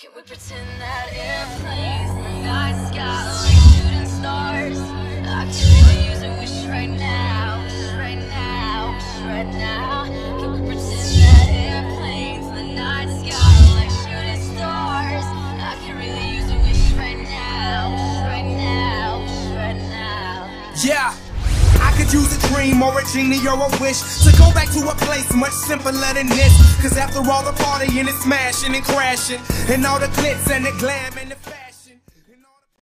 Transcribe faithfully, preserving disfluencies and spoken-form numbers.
Can we pretend that airplanes in the night sky like shooting stars? I can really use a wish right now, wish right now, wish right now. Can we pretend that airplanes in the night sky like shooting stars? I can really use a wish right now, wish right now, wish right now. Yeah, I could use a dream or a genie or a wish to go back to a place much simpler than this. Cause after all the partying and smashing and crashing and all the glitz and the glam and the